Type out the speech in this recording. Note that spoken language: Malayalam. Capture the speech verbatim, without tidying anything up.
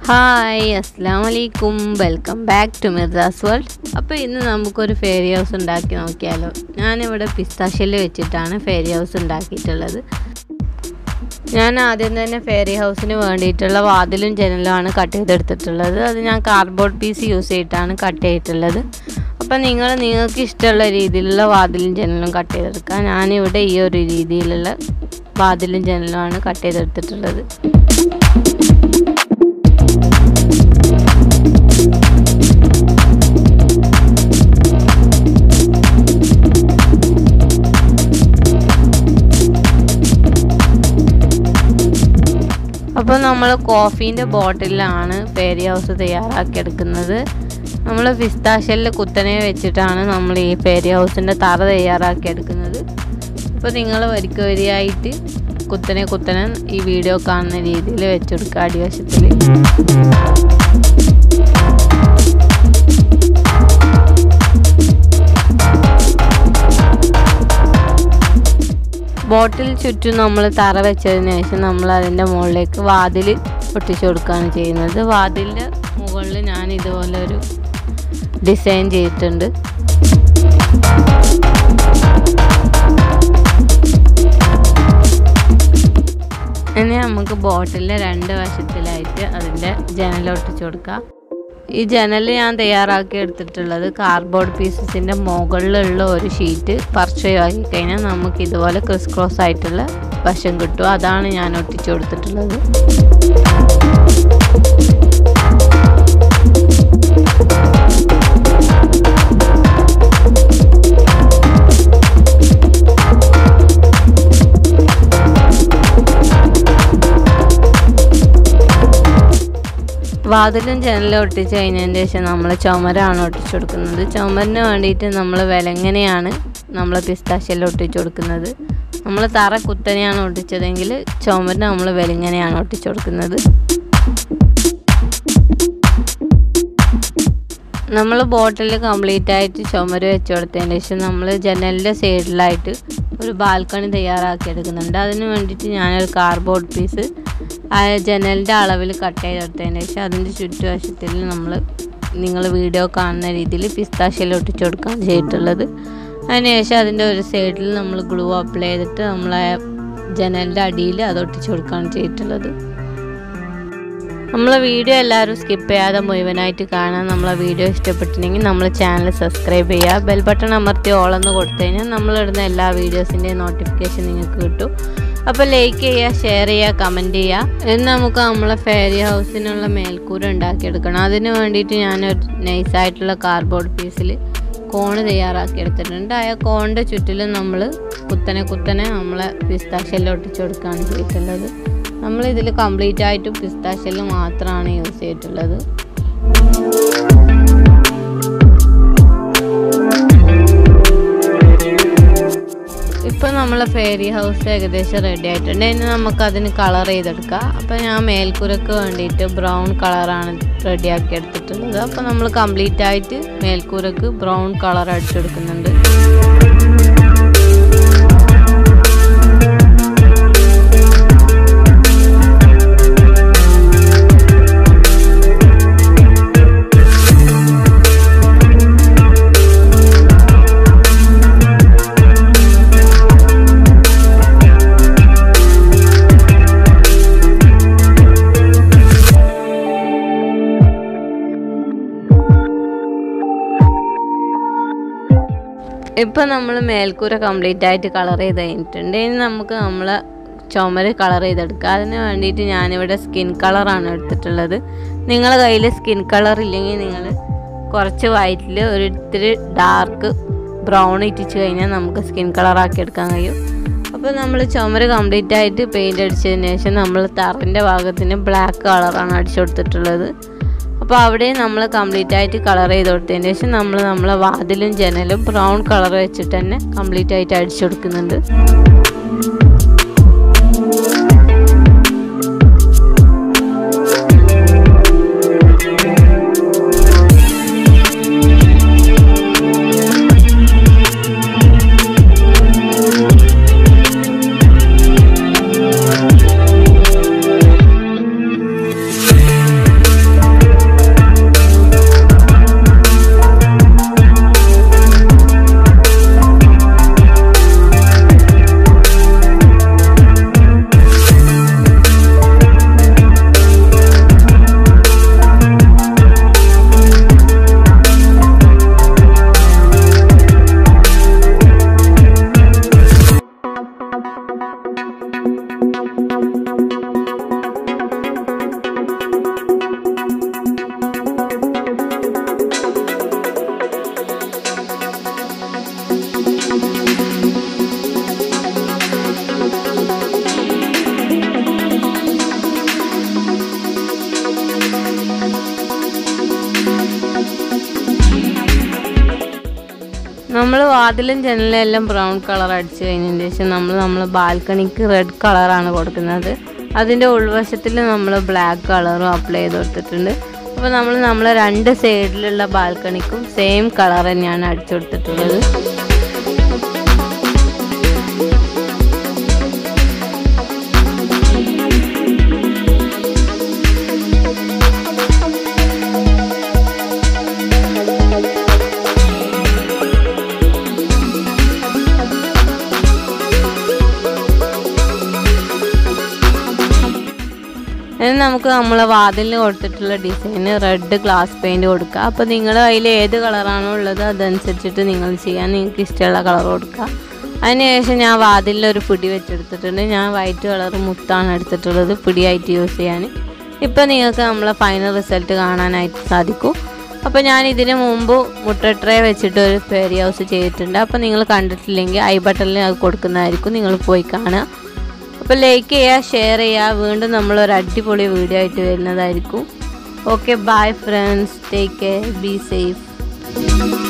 Hi, assalamu alaikum. Welcome back to Mirzas world. അപ്പോൾ ഇന്ന് നമുക്ക് ഒരു ഫെയറി ഹൗസ് ഉണ്ടാക്കി നോക്കിയാലോ. ഞാൻ ഇവിടെ പിസ്ത ഷെല്ല് വെച്ചിട്ടാണ് ഫെയറി ഹൗസ് ഉണ്ടാക്കിയിട്ടുള്ളത്. ഞാൻ ആദ്യം തന്നെ ഫെയറി ഹൗസിന് വേണ്ടിയിട്ടുള്ള വാതിലും ജനലുമാണ് കട്ട് ചെയ്തെടുത്തിട്ടുള്ളത്. അത് ഞാൻ കാർഡ്ബോർഡ് പീസ് യൂസ് ചെയ്തിട്ടാണ് കട്ട് ചെയ്തിട്ടുള്ളത്. അപ്പോൾ നിങ്ങൾ നിങ്ങൾക്ക് ഇഷ്ടമുള്ള രീതിയിലുള്ള വാതിലും ജനലും കട്ട് ചെയ്തെടുക്കുക. ഞാനിവിടെ ഈ ഒരു രീതിയിലുള്ള വാതിലും ജനലുമാണ് കട്ട് ചെയ്തെടുത്തിട്ടുള്ളത്. അപ്പോൾ നമ്മൾ കോഫീൻ്റെ ബോട്ടിലാണ് ഫെയറി ഹൗസ് തയ്യാറാക്കിയെടുക്കുന്നത്. നമ്മൾ പിസ്ത ഷെല്ല് കുത്തനെ വെച്ചിട്ടാണ് നമ്മൾ ഈ ഫെയറി ഹൗസിൻ്റെ തറ തയ്യാറാക്കിയെടുക്കുന്നത്. അപ്പോൾ നിങ്ങൾ വരിക്ക വരിയായിട്ട് കുത്തനെ കുത്തനെ ഈ വീഡിയോ കാണുന്ന രീതിയിൽ വെച്ചെടുക്കുക. അടിവശത്തിൽ ബോട്ടിൽ ചുറ്റും നമ്മൾ തറ വെച്ചതിന് ശേഷം നമ്മൾ അതിൻ്റെ മുകളിലേക്ക് വാതിൽ ഒട്ടിച്ചു കൊടുക്കുകയാണ് ചെയ്യുന്നത്. വാതിലിൻ്റെ മുകളിൽ ഞാൻ ഇതുപോലെ ഒരു ഡിസൈൻ ചെയ്തിട്ടുണ്ട്. ഇനി നമുക്ക് ബോട്ടിലിൻ്റെ രണ്ട് വശത്തിലായിട്ട് അതിൻ്റെ ജനൽ ഒട്ടിച്ചു കൊടുക്കാം. ഈ ജനൽ ഞാൻ തയ്യാറാക്കി എടുത്തിട്ടുള്ളത് കാർഡ്ബോർഡ് പീസസിൻ്റെ മുകളിലുള്ള ഒരു ഷീറ്റ് പറിച്ച് ഒഴിവാക്കി കഴിഞ്ഞാൽ നമുക്ക് ഇതുപോലെ ക്രിസ് ക്രോസ് ആയിട്ടുള്ള വശം കിട്ടും. അതാണ് ഞാൻ ഒട്ടിച്ചു കൊടുത്തിട്ടുള്ളത്. വാതിലും ജനലും ഒട്ടിച്ച് കഴിഞ്ഞതിന് ശേഷം നമ്മൾ ചുമരാണ് ഒട്ടിച്ചു കൊടുക്കുന്നത്. ചുമരിന് വേണ്ടിയിട്ട് നമ്മൾ വിലങ്ങനെയാണ് നമ്മൾ പിസ്ത ഷെല്ല് ഒട്ടിച്ചു കൊടുക്കുന്നത്. നമ്മൾ തറ കുത്തനെയാണ് ഒട്ടിച്ചതെങ്കിൽ ചുമരിന് നമ്മൾ വിലങ്ങനെയാണ് ഒട്ടിച്ചു കൊടുക്കുന്നത്. നമ്മൾ ബോട്ടിൽ കംപ്ലീറ്റ് ആയിട്ട് ചുമര് വെച്ച് കൊടുത്തതിന് ശേഷം നമ്മൾ ജനലിൻ്റെ സൈഡിലായിട്ട് ഒരു ബാൽക്കണി തയ്യാറാക്കി എടുക്കുന്നുണ്ട്. അതിന് വേണ്ടിയിട്ട് ഞാനൊരു കാർഡ്ബോർഡ് പീസ് ആ ജനലിൻ്റെ അളവിൽ കട്ട് ചെയ്തെടുത്തതിന് ശേഷം അതിൻ്റെ ചുറ്റുവശത്തിൽ നമ്മൾ നിങ്ങൾ വീഡിയോ കാണുന്ന രീതിയിൽ പിസ്ത ഷെല്ല് ഒട്ടിച്ചു കൊടുക്കുകയാണ് ചെയ്തിട്ടുള്ളത്. അതിനുശേഷം അതിൻ്റെ ഒരു സൈഡിൽ നമ്മൾ ഗ്ലൂ അപ്ലൈ ചെയ്തിട്ട് നമ്മൾ ജനലിൻ്റെ അടിയിൽ അത് ഒട്ടിച്ചു കൊടുക്കുകയാണ് ചെയ്തിട്ടുള്ളത്. നമ്മളെ വീഡിയോ എല്ലാവരും സ്കിപ്പ് ചെയ്യാതെ മുഴുവനായിട്ട് കാണാൻ. നമ്മളെ വീഡിയോ ഇഷ്ടപ്പെട്ടിട്ടുണ്ടെങ്കിൽ നമ്മൾ ചാനൽ സബ്സ്ക്രൈബ് ചെയ്യുക. ബെൽ ബട്ടൺ അമർത്തി ഓളെന്ന് കൊടുത്തു കഴിഞ്ഞാൽ നമ്മളിടുന്ന എല്ലാ വീഡിയോസിൻ്റെയും നോട്ടിഫിക്കേഷൻ നിങ്ങൾക്ക് കിട്ടും. അപ്പോൾ ലൈക്ക് ചെയ്യുക, ഷെയർ ചെയ്യുക, കമൻറ്റ് ചെയ്യുക. എന്ന് നമുക്ക് നമ്മളെ ഫെയറി ഹൗസിനുള്ള മേൽക്കൂര ഉണ്ടാക്കിയെടുക്കണം. അതിന് വേണ്ടിയിട്ട് ഞാനൊരു നൈസായിട്ടുള്ള കാർഡ്ബോർഡ് പീസിൽ കോണ് തയ്യാറാക്കി എടുത്തിട്ടുണ്ട്. ആ കോണിൻ്റെ ചുറ്റിലും നമ്മൾ കുത്തനെ കുത്തനെ നമ്മളെ പിസ്ത ഷെല്ല് ഒട്ടിച്ചു കൊടുക്കുകയാണ് ചെയ്തിട്ടുള്ളത്. നമ്മളിതിൽ കംപ്ലീറ്റ് ആയിട്ടും പിസ്ത ഷെല്ല് മാത്രമാണ് യൂസ് ചെയ്തിട്ടുള്ളത്. ഇപ്പോൾ നമ്മളെ ഫെയറി ഹൗസ് ഏകദേശം റെഡി ആയിട്ടുണ്ട്. ഇനി നമുക്കതിന് കളർ ചെയ്തെടുക്കാം. അപ്പോൾ ഞാൻ മേൽക്കൂരക്ക് വേണ്ടിയിട്ട് ബ്രൗൺ കളറാണ് റെഡിയാക്കി എടുത്തിട്ടുള്ളത്. അപ്പോൾ നമ്മൾ കംപ്ലീറ്റ് ആയിട്ട് മേൽക്കൂരക്ക് ബ്രൗൺ കളർ അടിച്ചെടുക്കുന്നുണ്ട്. ഇപ്പോൾ നമ്മൾ മേൽക്കൂര കംപ്ലീറ്റ് ആയിട്ട് കളർ ചെയ്ത് കഴിഞ്ഞിട്ടുണ്ട്. ഇനി നമുക്ക് നമ്മൾ ചുമര് കളർ ചെയ്തെടുക്കുക. അതിന് വേണ്ടിയിട്ട് ഞാനിവിടെ സ്കിൻ കളറാണ് എടുത്തിട്ടുള്ളത്. നിങ്ങളുടെ കയ്യിൽ സ്കിൻ കളർ ഇല്ലെങ്കിൽ നിങ്ങൾ കുറച്ച് വൈറ്റിൽ ഒരു ഇത്തിരി ഡാർക്ക് ബ്രൗൺ ഇട്ടിച്ച് കഴിഞ്ഞാൽ നമുക്ക് സ്കിൻ കളറാക്കി എടുക്കാൻ കഴിയും. അപ്പോൾ നമ്മൾ ചുമര് കംപ്ലീറ്റ് ആയിട്ട് പെയിൻറ്റ് അടിച്ചതിന് ശേഷം നമ്മൾ തറൻ്റെ ഭാഗത്തിന് ബ്ലാക്ക് കളറാണ് അടിച്ചു കൊടുത്തിട്ടുള്ളത്. അപ്പോൾ അവിടെ നമ്മൾ കംപ്ലീറ്റ് ആയിട്ട് കളർ ചെയ്ത് കൊടുത്തതിന് ശേഷം നമ്മൾ നമ്മളെ വാതിലും ജനലും ബ്രൗൺ കളർ വെച്ചിട്ട് തന്നെ കംപ്ലീറ്റ് ആയിട്ട് അടിച്ചു കൊടുക്കുന്നുണ്ട്. നമ്മൾ വാതിലും ജനലും എല്ലാം ബ്രൗൺ കളർ അടിച്ച് കഴിഞ്ഞതിന് ശേഷം നമ്മൾ നമ്മൾ ബാൽക്കണിക്ക് റെഡ് കളറാണ് കൊടുക്കുന്നത്. അതിൻ്റെ ഉൾവശത്തിൽ നമ്മൾ ബ്ലാക്ക് കളറും അപ്ലൈ ചെയ്ത് കൊടുത്തിട്ടുണ്ട്. അപ്പോൾ നമ്മൾ നമ്മൾ രണ്ട് സൈഡിലുള്ള ബാൽക്കണിക്കും സെയിം കളർ തന്നെയാണ് അടിച്ചു കൊടുത്തിട്ടുള്ളത്. ഇനി നമുക്ക് നമ്മളെ വാതിലിന് കൊടുത്തിട്ടുള്ള ഡിസൈന് റെഡ് ഗ്ലാസ് പെയിൻറ്റ് കൊടുക്കുക. അപ്പോൾ നിങ്ങളുടെ കയ്യിൽ ഏത് കളറാണോ ഉള്ളത് അതനുസരിച്ചിട്ട് നിങ്ങൾ ചെയ്യാൻ നിങ്ങൾക്ക് ഇഷ്ടമുള്ള കളർ കൊടുക്കുക. അതിനുശേഷം ഞാൻ വാതിലിലൊരു പിടി വെച്ചെടുത്തിട്ടുണ്ട്. ഞാൻ വൈറ്റ് കളർ മുത്താണ് എടുത്തിട്ടുള്ളത് പിടിയായിട്ട് യൂസ് ചെയ്യാൻ. ഇപ്പോൾ നിങ്ങൾക്ക് നമ്മളെ ഫൈനൽ റിസൾട്ട് കാണാനായിട്ട് സാധിക്കും. അപ്പോൾ ഞാൻ ഇതിന് മുമ്പ് മുട്ട ട്രേ വെച്ചിട്ട് ഒരു ഫെയറി ഹൗസ് ചെയ്തിട്ടുണ്ട്. അപ്പോൾ നിങ്ങൾ കണ്ടിട്ടില്ലെങ്കിൽ ഐ ബട്ടണിൽ അത് കൊടുക്കുന്നതായിരിക്കും, നിങ്ങൾ പോയി കാണുക. അപ്പോൾ ലൈക്ക് ചെയ്യുക, ഷെയർ ചെയ്യുക. വീണ്ടും നമ്മളൊരു അടിപൊളി വീഡിയോ ആയിട്ട് വരുന്നതായിരിക്കും. Okay, bye friends, take care, be safe.